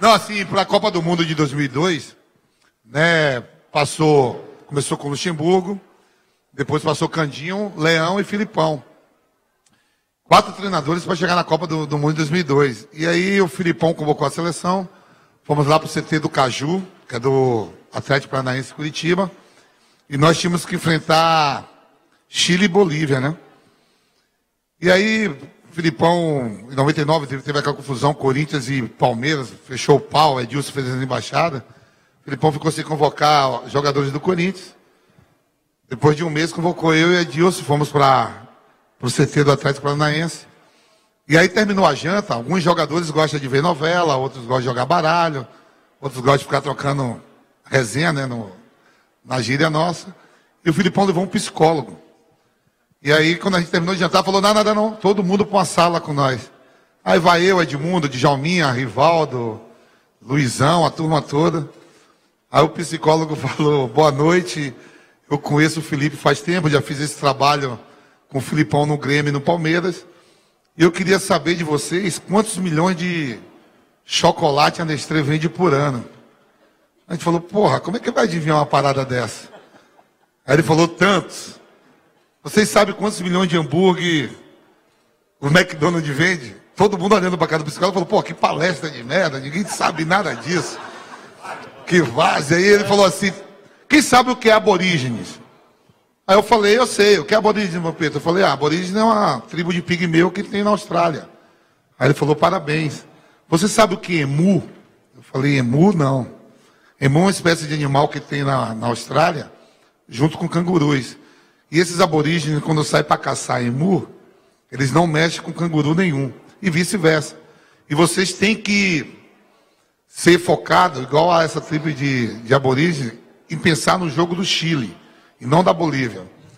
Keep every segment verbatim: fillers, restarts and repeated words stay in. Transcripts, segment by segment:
Não, assim, para a Copa do Mundo de dois mil e dois, né, passou, começou com Luxemburgo, depois passou Candinho, Leão e Filipão. Quatro treinadores para chegar na Copa do, do Mundo de dois mil e dois. E aí o Filipão convocou a seleção, fomos lá para o C T do Caju, que é do Atlético Paranaense Curitiba, e nós tínhamos que enfrentar Chile e Bolívia, né? E aí, o Filipão, em noventa e nove, teve, teve aquela confusão, Corinthians e Palmeiras, fechou o pau, Edilson fez as embaixadas. O Filipão ficou sem convocar jogadores do Corinthians. Depois de um mês, convocou eu e Edilson, fomos para o C T do Atlético Paranaense. E aí terminou a janta, alguns jogadores gostam de ver novela, outros gostam de jogar baralho, outros gostam de ficar trocando resenha, né, no, na gíria nossa. E o Filipão levou um psicólogo. E aí, quando a gente terminou de jantar, falou, não, nada não, todo mundo para uma sala com nós. Aí vai eu, Edmundo, Djalminha, Rivaldo, Luizão, a turma toda. Aí o psicólogo falou, boa noite, eu conheço o Felipe faz tempo, já fiz esse trabalho com o Filipão no Grêmio e no Palmeiras. E eu queria saber de vocês quantos milhões de chocolate a Nestlé vende por ano. A gente falou, porra, como é que vai adivinhar uma parada dessa? Aí ele falou, tantos. Vocês sabem quantos milhões de hambúrguer o McDonald's vende? Todo mundo olhando para a cara do psicólogo falou, pô, que palestra de merda, ninguém sabe nada disso. Que vaze. Aí ele falou assim, quem sabe o que é aborígenes? Aí eu falei, eu sei, o que é aborígenes, meu Pedro? Eu falei, ah, aborígenes é uma tribo de pigmeu que tem na Austrália. Aí ele falou, parabéns. Você sabe o que é emu? Eu falei, emu não. Emu é uma espécie de animal que tem na, na Austrália, junto com cangurus. E esses aborígenes, quando saem para caçar emu, eles não mexem com canguru nenhum. E vice-versa. E vocês têm que ser focados, igual a essa tribo de, de aborígenes, em pensar no jogo do Chile, e não da Bolívia.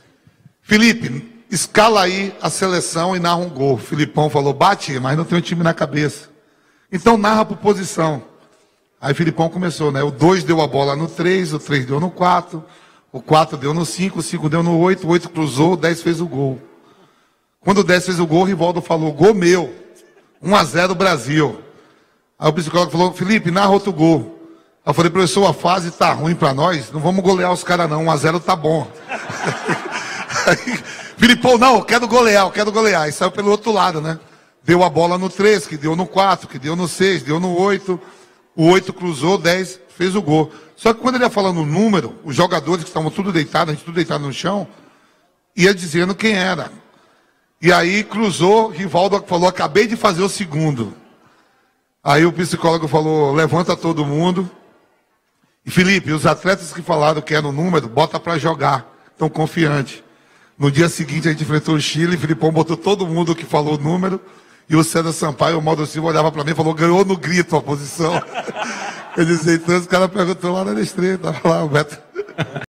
Felipe, escala aí a seleção e narra um gol. Filipão falou, bate, mas não tem um time na cabeça. Então narra por posição. Aí Filipão começou, né? O dois deu a bola no três, o três deu no quatro... O quatro deu no cinco, o cinco deu no oito, o oito cruzou, o dez fez o gol. Quando o dez fez o gol, o Rivaldo falou, gol meu, um a zero Brasil. Aí o psicólogo falou, Felipe, narra outro gol. Aí eu falei, professor, a fase tá ruim para nós, não vamos golear os caras não, um a zero tá bom. Aí, Filipão, não, eu quero golear, eu quero golear. E saiu pelo outro lado, né? Deu a bola no três, que deu no quatro, que deu no seis, deu no oito. O oito cruzou, o dez fez o gol. Só que quando ele ia falando o número, os jogadores que estavam tudo deitados, a gente tudo deitado no chão, ia dizendo quem era. E aí cruzou, Rivaldo falou, acabei de fazer o segundo. Aí o psicólogo falou, levanta todo mundo. E Felipe, os atletas que falaram que era o número, bota para jogar. Estão confiantes. No dia seguinte a gente enfrentou o Chile, o Filipão botou todo mundo que falou o número. E o César Sampaio, o Mauro Silva, olhava para mim e falou, ganhou no grito a posição. Eu disse, então os caras perguntou lá na Nestlé, estava lá o Beto.